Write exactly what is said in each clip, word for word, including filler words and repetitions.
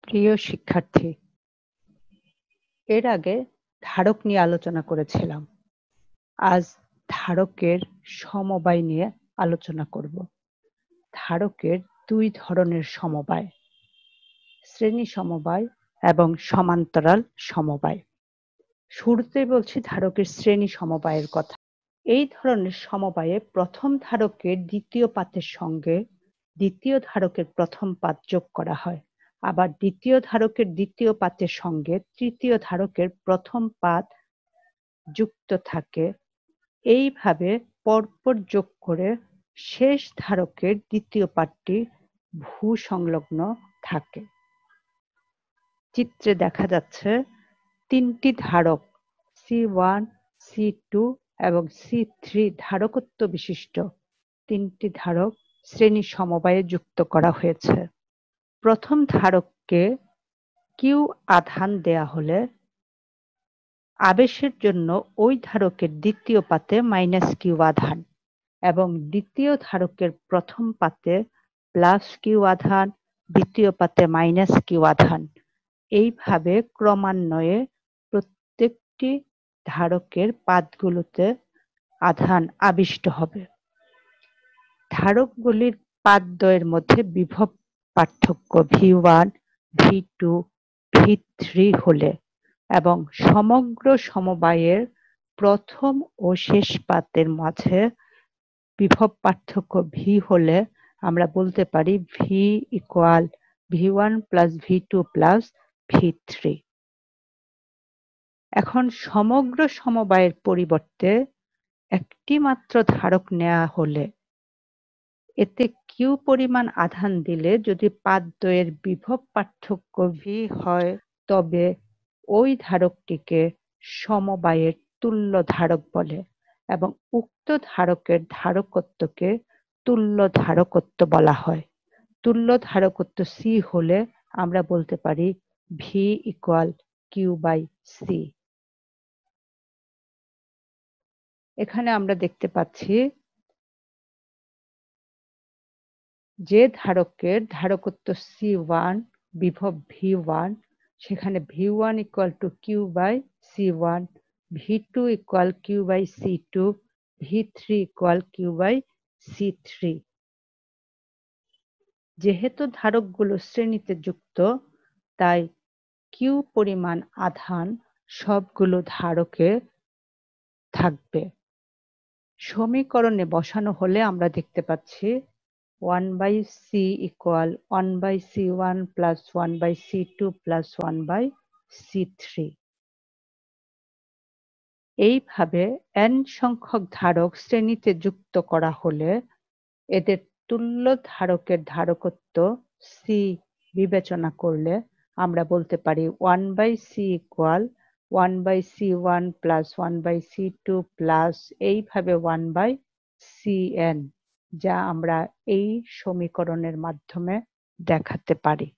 প্রিয় শিক্ষার্থী, এর আগে ধারক নিয়ে আলোচনা করেছিলাম। আজ ধারকের সমবায় নিয়ে আলোচনা করব। ধারকের দুই ধরনের সমবায়, শ্রেণী সমবায় এবং সমান্তরাল সমবায়। শুরুতে বলছি ধারকের শ্রেণী সমবায়ের কথা। এই ধরনের সমবায়ে প্রথম ধারকের দ্বিতীয় পাতের সঙ্গে দ্বিতীয় ধারকের প্রথম পাত যোগ করা হয়, আবার দ্বিতীয় ধারকের দ্বিতীয় পাতের সঙ্গে তৃতীয় ধারকের প্রথম পাত যুক্ত থাকে। এইভাবে পরপর যোগ করে শেষ ধারকের দ্বিতীয় পাতটি ভূ সংলগ্ন থাকে। চিত্রে দেখা যাচ্ছে তিনটি ধারক সি ওয়ান, সি টু এবং সি থ্রি ধারকত্ব বিশিষ্ট তিনটি ধারক শ্রেণী সমবায়ে যুক্ত করা হয়েছে। প্রথম ধারককে কিউ আধান দেয়া হলে আবেশের জন্য ওই ধারকের দ্বিতীয় পাতে মাইনাস কিউ আধান এবং দ্বিতীয় ধারকের প্রথম পাতে প্লাস কিউ আধান, দ্বিতীয় পাতে মাইনাস কিউ আধান, এইভাবে ক্রমান্বয়ে প্রত্যেকটি ধারকের পাতগুলোতে আধান আবিষ্ট হবে। ধারকগুলির পাতদ্বয়ের মধ্যে বিভব পার্থক্য V one, V two, V three হলে এবং সমগ্র সমবায়ের প্রথম ও শেষ পাতের মাঝে বিভব পার্থক্য ভি হলে আমরা বলতে পারি V equal V one plus V two plus V three. এখন সমগ্র সমবায়ের পরিবর্তে একটি মাত্র ধারক নেওয়া হলে এতে কিউ পরিমাণ আধান দিলে যদি পাতদ্বয়ের বিভব পার্থক্য ভি হয় তবে ওই ধারকটিকে সমবায়ের তুল্য ধারক বলে এবং উক্ত ধারকের ধারকত্বকে তুল্য ধারকত্ব বলা হয়। তুল্য ধারকত্ব সি হলে আমরা বলতে পারি V equal Q by C. এখানে আমরা দেখতে পাচ্ছি যে ধারকের ধারকত্ব সি ওয়ান, বিভব ভি ওয়ান, সেখানে V one equal to Q by C one, V two equal Q by C two, V three equal Q by C three. যেহেতু ধারকগুলো শ্রেণীতে যুক্ত তাই কিউ পরিমাণ আধান সবগুলো ধারকে থাকবে। সমীকরণে বসানো হলে আমরা দেখতে পাচ্ছি one by C equal one by C one plus one by C two plus one by C three. এইভাবে এন সংখ্যক ধারক শ্রেণীতে যুক্ত করা হলে এদের তুল্য ধারকের ধারকত্ব সি বিবেচনা করলে আমরা বলতে পারি one by C equal one by C one plus one by C two plus এইভাবে ওয়ান বাই সি এন, যা আমরা এই সমীকরণের মাধ্যমে দেখাতে পারি।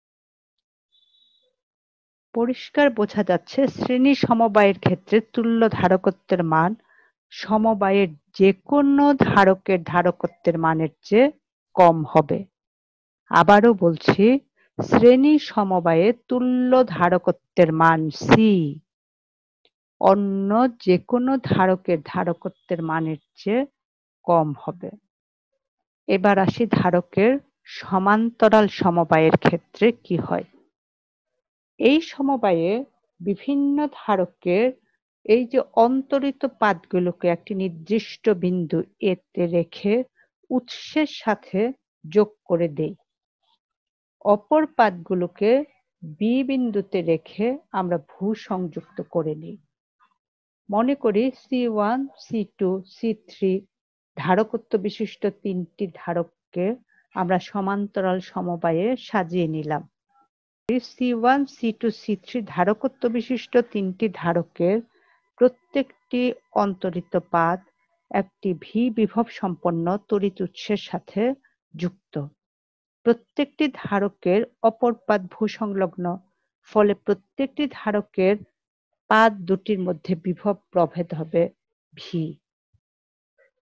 পরিষ্কার বোঝা যাচ্ছে শ্রেণী সমবায়ের ক্ষেত্রে তুল্য ধারকত্বের মান সমবায়ের যে কোনো ধারকের ধারকত্বের মানের চেয়ে কম হবে। আবারও বলছি, শ্রেণী সমবায়ে তুল্য ধারকত্বের মান সি অন্য যে কোনো ধারকের ধারকত্বের মানের চেয়ে কম হবে। এবার আসি ধারকের সমান্তরাল সমবায়ের ক্ষেত্রে কি হয়। এই সমবায়ে বিভিন্ন ধারকের এই যে অন্তরিত পাতগুলোকে একটি নির্দিষ্ট বিন্দু এতে রেখে উৎসের সাথে যোগ করে দেই। অপর পাতগুলোকে বি বিন্দুতে রেখে আমরা ভূ সংযুক্ত করে নিই। মনে করি C one, C two, C three ধারকত্ব বিশিষ্ট তিনটি ধারককে আমরা সমান্তরাল সমবায়ে সাজিয়ে নিলাম। C one, C two, C three ধারকত্ব বিশিষ্ট তিনটি ধারকের প্রত্যেকটি অন্তরিত পাত একটি ভি বিভব সম্পন্ন তড়িৎ উৎসের সাথে যুক্ত। প্রত্যেকটি ধারকের অপর পাত ভূসংলগ্ন, ফলে প্রত্যেকটি ধারকের পাত দুটির মধ্যে বিভব প্রভেদ হবে ভি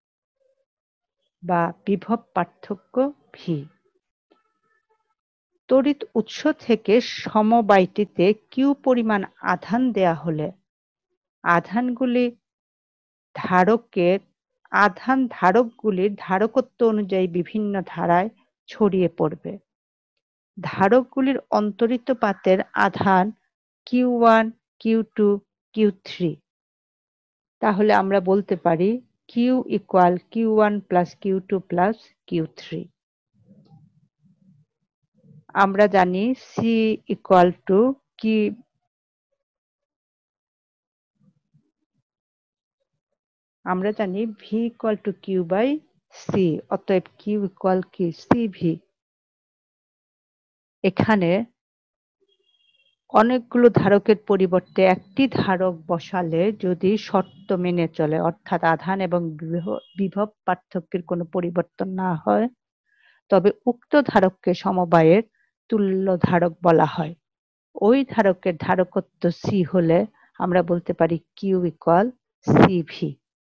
বা বিভব পার্থক্য ভি। তড়িৎ উৎস থেকে সমবায়টিতে কিউ পরিমাণ আধান দেয়া হলে আধানগুলি ধারকের আধান ধারকগুলির ধারকত্ব অনুযায়ী বিভিন্ন ধারায় ছড়িয়ে পড়বে। ধারকগুলির অন্তরিত পাতের আধান Q one, Q two, Q three. তাহলে আমরা বলতে পারি Q equal Q one plus Q two plus Q three. আমরা জানি সি ইকুয়াল টু কি আমরা জানি V equal to Q by C, অতএব কিউ ইকুয়াল কি সি ভি। এখানে অনেকগুলো ধারকের পরিবর্তে একটি ধারক বসালে যদি শর্ত মেনে চলে, অর্থাৎ আধান এবং বিভব পার্থক্যের কোনো পরিবর্তন না হয়, তবে উক্ত ধারককে সমবায়ের তুল্য ধারক বলা হয়। ওই ধারকের ধারকত্ব সি হলে আমরা বলতে পারি কিউ ইকুয়াল সি ভি।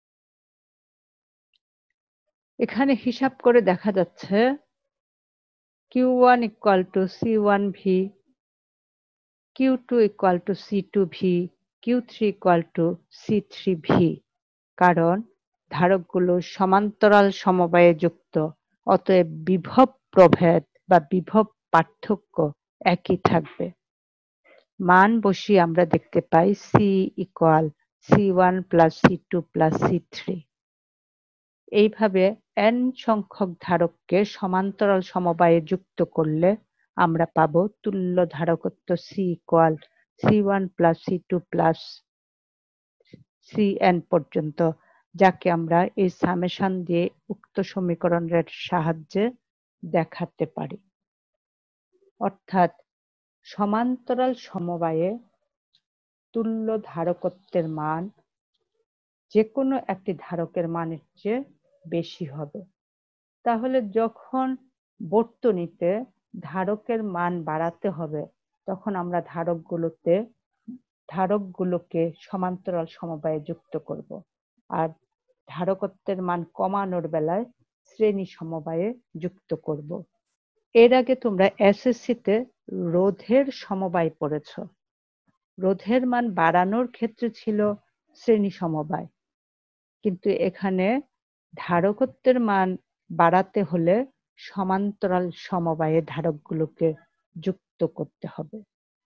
এখানে হিসাব করে দেখা যাচ্ছে Q one equal to C one V, Q two equal to C two V, Q three equal to C three V. কারণ ধারকগুলো সমান্তরাল সমবায়ে যুক্ত, অতএব বিভব প্রভেদ বা বিভব পার্থক্য একই থাকবে। মান বসিয়ে আমরা দেখতে পাই C equal C one plus C two plus C three. এইভাবে এন সংখ্যক ধারককে সমান্তরাল সমবায়ে যুক্ত করলে আমরা পাবো তুল্য ধারকত্ব C equal C one plus C two plus C N পর্যন্ত, যাকে আমরা এই সামেশন দিয়ে উক্ত সমীকরণের সাহায্যে দেখাতে পারি। অর্থাৎ সমান্তরাল সমবায়ে তুল্য ধারকত্বের মান যে কোনো একটি ধারকের মানের চেয়ে বেশি হবে। তাহলে যখন বর্তনীতে ধারকের মান বাড়াতে হবে, তখন আমরা ধারকগুলোতে ধারকগুলোকে সমান্তরাল সমবায়ে যুক্ত করব, আর ধারকত্বের মান কমানোর বেলায় শ্রেণী সমবায়ে যুক্ত করব। এর আগে তোমরা এসএসসিতে রোধের সমবায় পড়েছ। রোধের মান বাড়ানোর ক্ষেত্রে ছিল শ্রেণী সমবায়, কিন্তু এখানে ধারকত্বের মান বাড়াতে হলে সমান্তরাল সমবায়ে ধারকগুলোকে যুক্ত করতে হবে।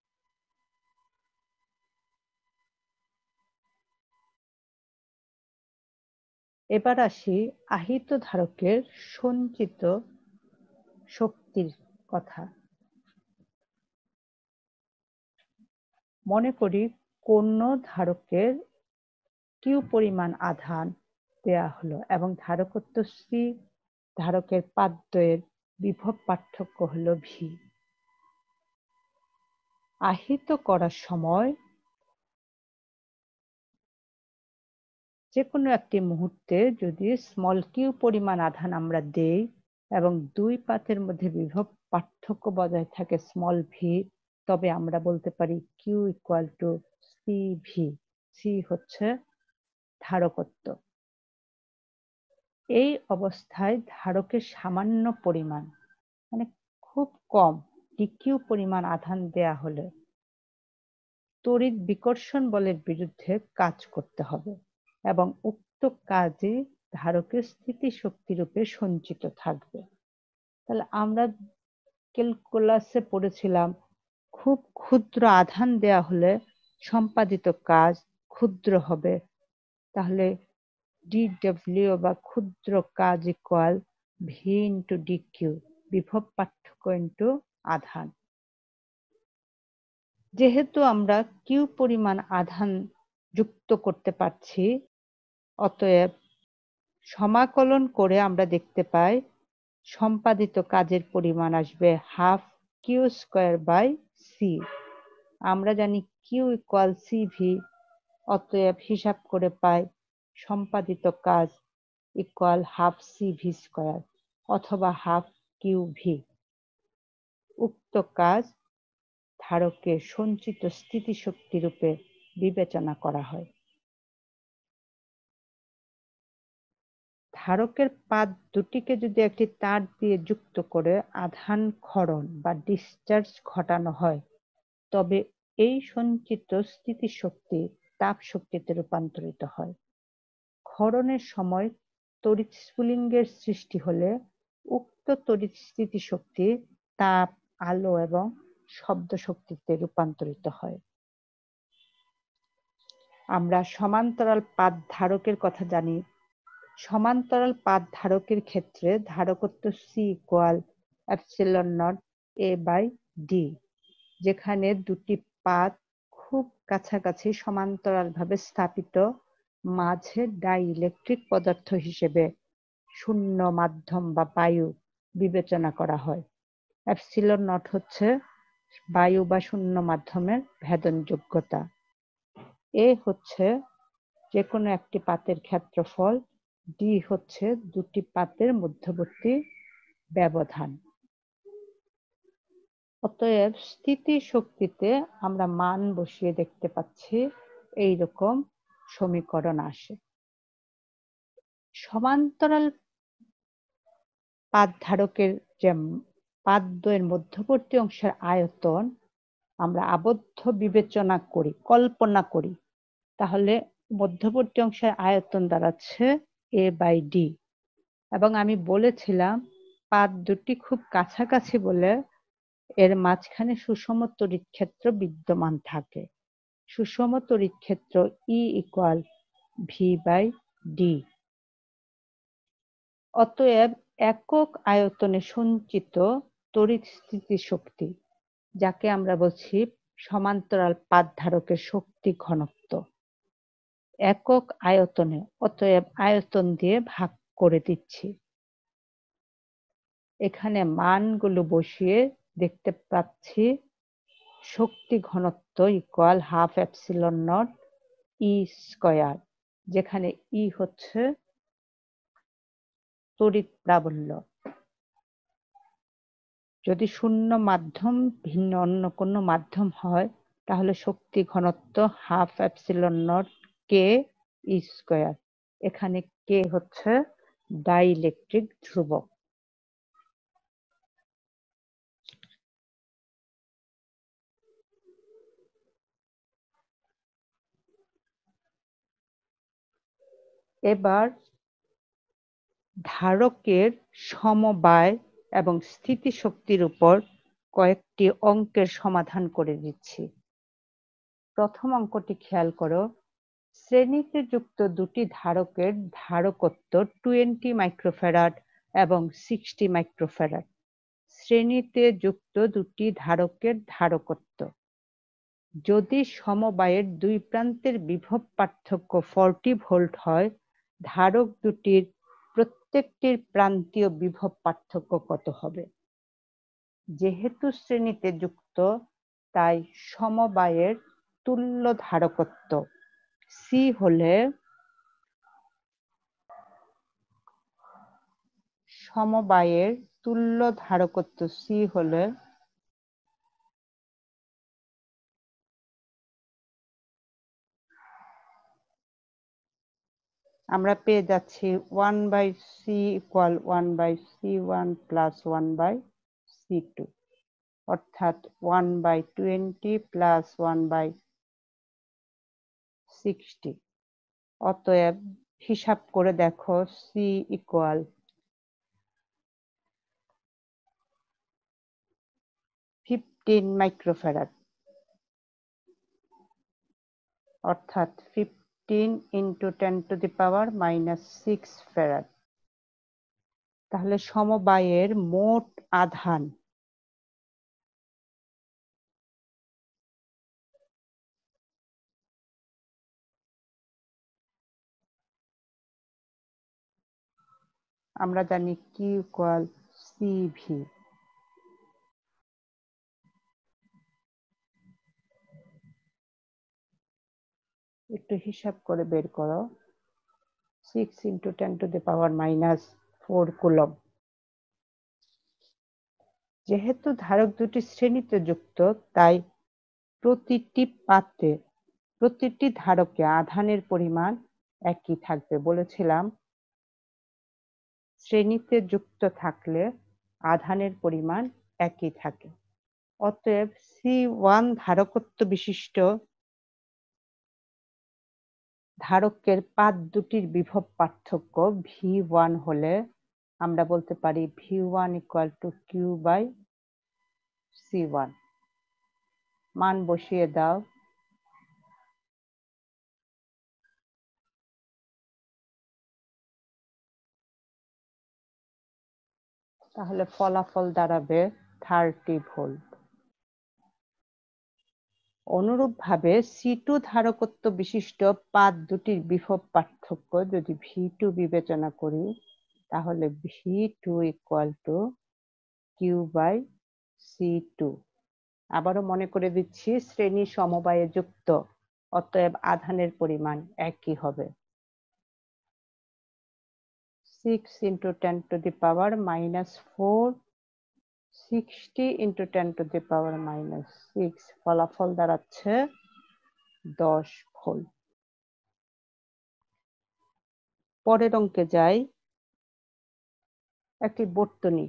এবার আসি আহিত ধারকের সঞ্চিত শক্তির কথা। মনে করি কোন ধারকের কিউ পরিমাণ আধান দেয়া হলো এবং ধারকত্ব সি, ধারকের পাদ্বয়ের বিভব পার্থক্য হলো ভি। আহিত করার সময় যে কোনো একটি মুহূর্তে যদি স্মল কিউ পরিমাণ আধান আমরা দেই এবং দুই পাতের মধ্যে বিভব পার্থক্য বজায় থাকে স্মল ভি, তবে আমরা বলতে পারি Q equal to C V. C হচ্ছে ধারকত্ব। এই অবস্থায় ধারকের সামান্য পরিমাণ, মানে খুব কম ডিকিউ পরিমাণ আধান দেয়া হলে তড়িৎ বিকর্ষণ বলের বিরুদ্ধে কাজ করতে হবে এবং উক্ত কাজই ধারকের স্থিতিশক্তি রূপে সঞ্চিত থাকবে। তাহলে আমরা ক্যালকুলাসে পড়েছিলাম খুব ক্ষুদ্র আধান দেয়া হলে সম্পাদিত কাজ ক্ষুদ্র হবে। তাহলে ডিডব্লিউ বা ক্ষুদ্র কাজ ইকুয়াল ভি ইন্টু ডিকিউ, বিভব পার্থক্য ইন্টু আধান। যেহেতু আমরা কিউ পরিমাণ আধান যুক্ত করতে পারছি, অতএব সমাকলন করে আমরা দেখতে পাই সম্পাদিত কাজের পরিমাণ আসবে half Q square by C. আমরা জানি কিউ ইকুয়াল সি ভি, অতএব হিসাব করে পাই সম্পাদিত কাজ equal half C V square অথবা হাফ কিউ ভি। উক্ত কাজ ধারকের সঞ্চিত স্থিতিশক্তি রূপে বিবেচনা করা হয়। ধারকের পাত দুটিকে যদি একটি তার দিয়ে যুক্ত করে আধান ক্ষরণ বা ডিসচার্জ ঘটানো হয়, তবে এই সঞ্চিত স্থিতিশক্তি তাপ শক্তিতে রূপান্তরিত হয়। ক্ষরণের সময় তড়িৎ স্ফুলিঙ্গের সৃষ্টি হলে উক্ত তড়িৎ স্থিতিশক্তি তাপ, আলো এবং শব্দ শক্তিতে রূপান্তরিত হয়। আমরা সমান্তরাল পাত ধারকের কথা জানি। সমান্তরাল পাত ধারকের ক্ষেত্রে ধারকত্ব C equal epsilon naught A by D, যেখানে দুটি পাত খুব কাছাকাছি সমান্তরালভাবে স্থাপিত, মাঝে ডাইইলেকট্রিক পদার্থ হিসেবে শূন্য মাধ্যম বা বায়ু বিবেচনা করা হয়। এপসিলন নট হচ্ছে বায়ু বা শূন্য মাধ্যমের ভেদনযোগ্যতা। এ হচ্ছে যে কোনো একটি পাতের ক্ষেত্রফল, ডি হচ্ছে দুটি পাতের মধ্যবর্তী ব্যবধান। অতএব স্থিতিশক্তিতে আমরা মান বসিয়ে দেখতে পাচ্ছি এই রকম সমীকরণ আসে। সমান্তরাল পাত ধারকের যে পাতদ্বয়ের মধ্যবর্তী অংশের আয়তন আমরা আবদ্ধ বিবেচনা করি, কল্পনা করি, তাহলে মধ্যবর্তী অংশের আয়তন দাঁড়াচ্ছে এ বাই ডি। এবং আমি বলেছিলাম পাত দুটি খুব কাছাকাছি বলে এর মাঝখানে সুষম তড়িৎ ক্ষেত্র বিদ্যমান থাকে। সুষম তড়িৎ ক্ষেত্র E equal V by D. অতএব একক আয়তনে সঞ্চিত তড়িৎ স্থিতিশক্তি, যাকে আমরা বলছি সমান্তরাল পাত ধারকের শক্তি ঘনত্ব, একক আয়তনে, অতএব আয়তন দিয়ে ভাগ করে দিচ্ছি। এখানে মানগুলো বসিয়ে দেখতে পাচ্ছি শক্তি ঘনত্ব equal half epsilon naught E square, যেখানে ই হচ্ছে তড়িৎ প্রাবল্য। যদি শূন্য মাধ্যম ভিন্ন অন্য কোনো মাধ্যম হয়, তাহলে শক্তি ঘনত্ব half epsilon naught K E square. এখানে কে হচ্ছে ডাইইলেকট্রিক ধ্রুবক। এবার ধারকের সমবায় এবং স্থিতিশক্তির উপর কয়েকটি অঙ্কের সমাধান করে দিচ্ছি। প্রথম অঙ্কটি খেয়াল করো। শ্রেণীতে যুক্ত দুটি ধারকের ধারকত্ব টোয়েন্টি মাইক্রোফ্যারাড এবং সিক্সটি মাইক্রোফ্যারাড। শ্রেণীতে যুক্ত দুটি ধারকের ধারকত্ব। যদি সমবায়ের দুই প্রান্তের বিভব পার্থক্য ফর্টি ভোল্ট হয়, ধারক দুটির প্রত্যেকটির প্রান্তীয় বিভব পার্থক্য কত হবে? যেহেতু শ্রেণীতে যুক্ত, তাই সমবায়ের তুল্য ধারকত্ব সি হলে সমবায়ের তুল্য ধারকত্ব সি হলে আমরা পেয়ে যাচ্ছি one by C equal one by C one plus one by C two, অর্থাৎ one by twenty plus one by sixty. অতএব হিসাব করে দেখো সি ইকুয়াল ফিফটিন মাইক্রোফ্যারাড, অর্থাৎ fifteen into ten to the power minus six farad. তাহলে সমবায়ের মোট আধান আমরা জানি কিউ ইকুয়াল সিভি। একটু হিসাব করে বের করো। Six into ten to the power minus four coulomb. যেহেতু ধারক দুটি শ্রেণীতে যুক্ত, তাই প্রতিটি পাতে প্রতিটি ধারকে আধানের পরিমাণ একই থাকবে। বলেছিলাম শ্রেণীতে যুক্ত থাকলে আধানের পরিমাণ একই থাকে। অতএব সি ওয়ান ধারকত্ব বিশিষ্ট ধারকের পাত দুটির বিভব পার্থক্য ভি ওয়ান হলে আমরা বলতে পারি V one equal to Q by C one. মান বসিয়ে দাও। তাহলে ফলাফল দাঁড়াবে থার্টি ভোল্ট। অনুরূপভাবে সি টু ধারকত্ব বিশিষ্ট পাত দুটির বিভব পার্থক্য যদি ভি টু বিবেচনা করি তাহলে V two equal to Q by C two. আবারও মনে করে দিচ্ছি শ্রেণী সমবায়ে যুক্ত, অতএব আধানের পরিমাণ একই হবে। Six into ten to the power minus four, sixty into ten to the power minus six, ফলাফল দাঁড়াচ্ছে দশ ভোল্ট। পরের অঙ্কে যাই। একটি বর্তনী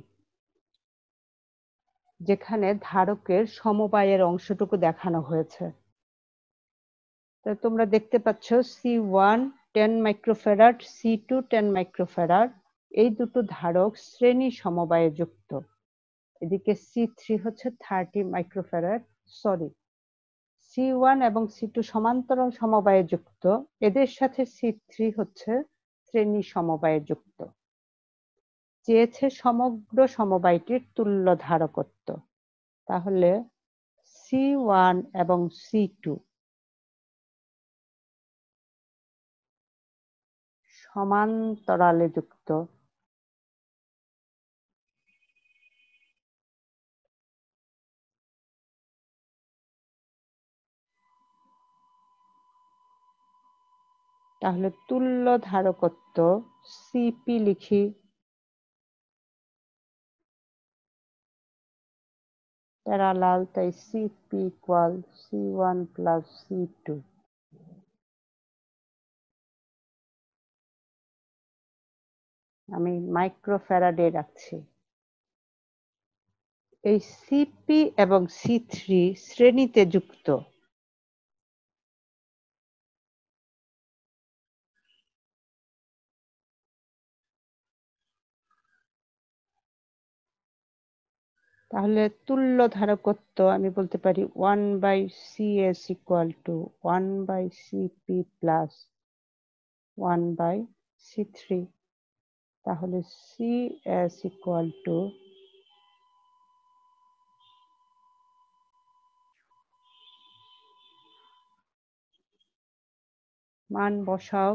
যেখানে ধারকের সমবায়ের অংশটুকু দেখানো হয়েছে। তো তোমরা দেখতে পাচ্ছ C one ten microfarad, C two ten microfarad, এই দুটো ধারক শ্রেণী সমবায়ে যুক্ত। এদিকে সি থ্রি হচ্ছে thirty microfarad, sorry C one এবং সি টু সমান্তরাল সমবায়ে যুক্ত, এদের সাথে সি থ্রি হচ্ছে শ্রেণী সমবায়ে যুক্ত। চেয়েছে সমগ্র সমবায়টির তুল্য ধারকত্ব। তাহলে সি ওয়ান এবং সি টু সমান্তরালে যুক্ত। তাহলে তুল্য ধারকত্ব সিপি লিখি। প্যারালাল, তাই CP equal C one plus C two. আমি মাইক্রোফ্যারাডে রাখছি। এই সিপি এবং সি থ্রি শ্রেণীতে যুক্ত। তাহলে তুল্য ধারকত্ব আমি বলতে পারি one by C S equal to one by CP plus one by C three. তাহলে সি এস ইকুয়াল টু মান বসাও।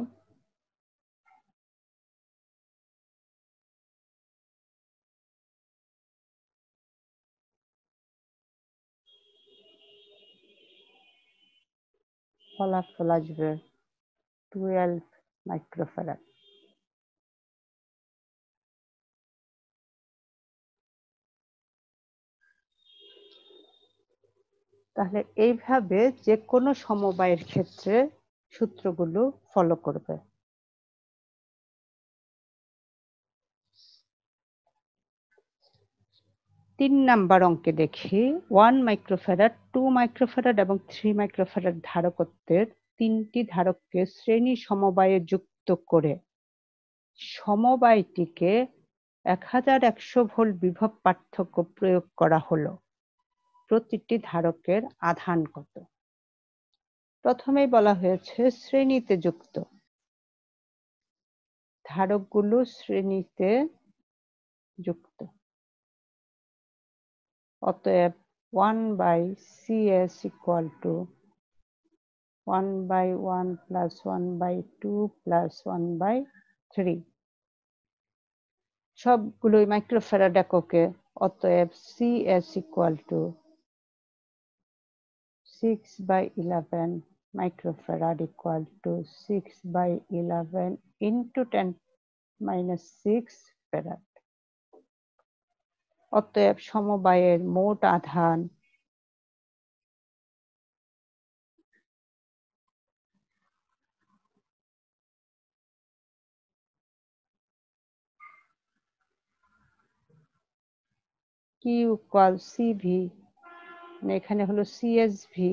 ফলাফল আসবে টুয়েলভ মাইক্রোফ্যারাড। তাহলে এইভাবে যে কোনো সমবায়ের ক্ষেত্রে সূত্রগুলো ফলো করবে। তিন নাম্বার অঙ্কে দেখি ওয়ান মাইক্রোফ্যারাড, টু মাইক্রোফ্যারাড এবং থ্রি মাইক্রোফ্যারাড ধারকত্বের তিনটি ধারককে শ্রেণী সমবায়ে যুক্ত করে সমবায়টিকে এক হাজার একশো ভোল্ট বিভব পার্থক্য প্রয়োগ করা হলো। প্রতিটি ধারকের আধান কত? প্রথমেই বলা হয়েছে শ্রেণীতে যুক্ত। ধারকগুলো শ্রেণীতে যুক্ত, অতএব one by C S equal to one by one plus one by two plus one by three, সবগুলোই মাইক্রোফ্যারাড এককে। অতএব C S equal to six by eleven microfarad equal to six by eleven into ten minus six farad. অতএব সমবায়ের মোট আধান Q equal CV, এখানে হলো CSV.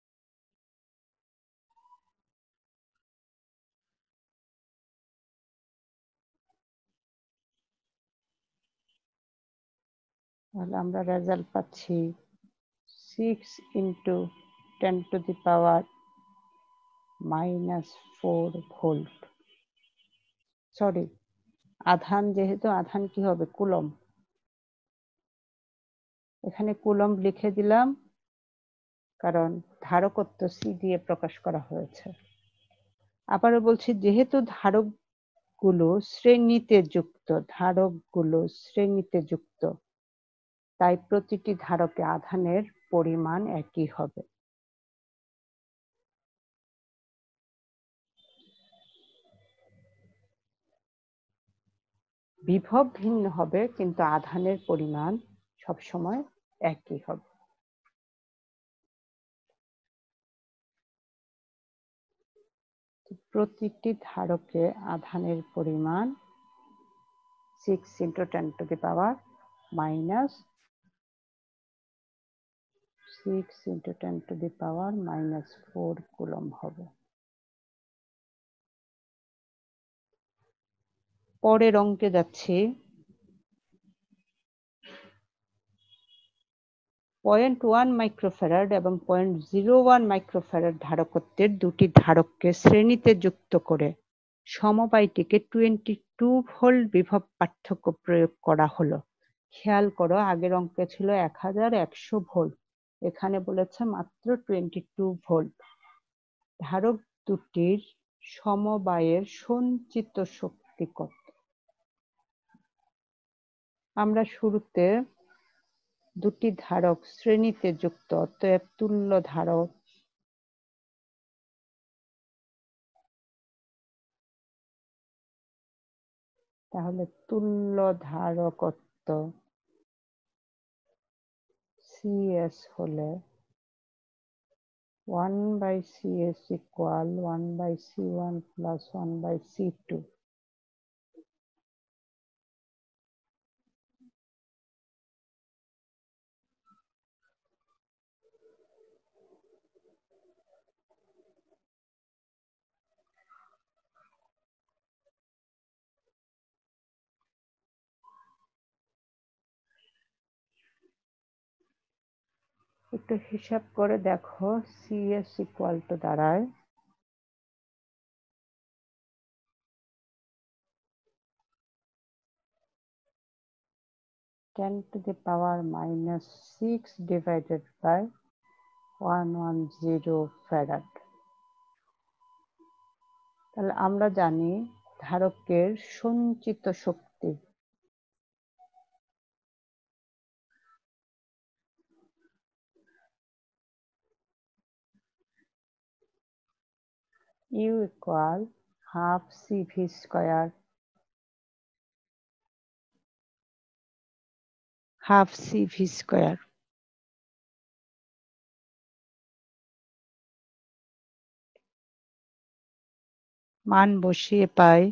তাহলে আমরা রেজাল্ট পাচ্ছি six into ten to the power minus four volt. Sorry, আধান যেহেতু আধান কি হবে কুলম্ব, এখানে কুলম্ব লিখে দিলাম কারণ ধারকত্ব সি দিয়ে প্রকাশ করা হয়েছে। আবারও বলছি, যেহেতু ধারকগুলো শ্রেণীতে যুক্ত, ধারকগুলো শ্রেণীতে যুক্ত, তাই প্রতিটি ধারকে আধানের পরিমাণ একই হবে। বিভব ভিন্ন হবে কিন্তু আধানের পরিমাণ সবসময় একই হবে। প্রতিটি ধারকে আধানের পরিমাণ six into ten to the power minus six into ten to the power minus four coulomb হবে। পরের অঙ্কে যাচ্ছি। পয়েন্ট ওয়ান মাইক্রোফ্যারাড এবং পয়েন্ট জিরো ওয়ান মাইক্রোফ্যারাড ধারকত্বের দুটি ধারককে শ্রেণীতে যুক্ত করে সমবায়টিকে টোয়েন্টি টু ভোল্ট বিভব পার্থক্য প্রয়োগ করা হলো। খেয়াল করো, আগের অঙ্কে ছিল এক হাজার একশো ভোল্ট, এখানে বলেছে মাত্র টোয়েন্টি টু ভোল্ট। ধারক দুটির সমবায়ের সঞ্চিত শক্তি কত? আমরা শুরুতে দুটি ধারক শ্রেণীতে যুক্ত, অতএব তুল্য ধারক তাহলে তুল্য ধারকত্ব সিএস হলে one by CS equal one by C one plus one by C two. একটু হিসাব করে দেখো, সিএস ইকুয়াল টু দাঁড়ায় ten to the power minus six divided by one one zero farad. তাহলে আমরা জানি ধারকের সঞ্চিত শক্তি U equal half CV square, half CV square. মান বসিয়ে পাই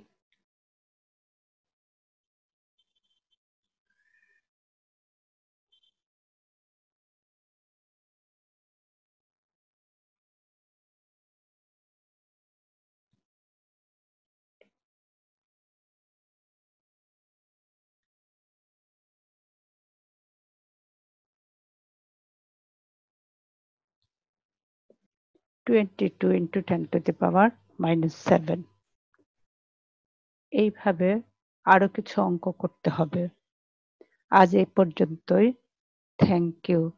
twenty two into ten to the power minus seven. এইভাবে আরো কিছু অঙ্ক করতে হবে। আজ এই পর্যন্তই। Thank you.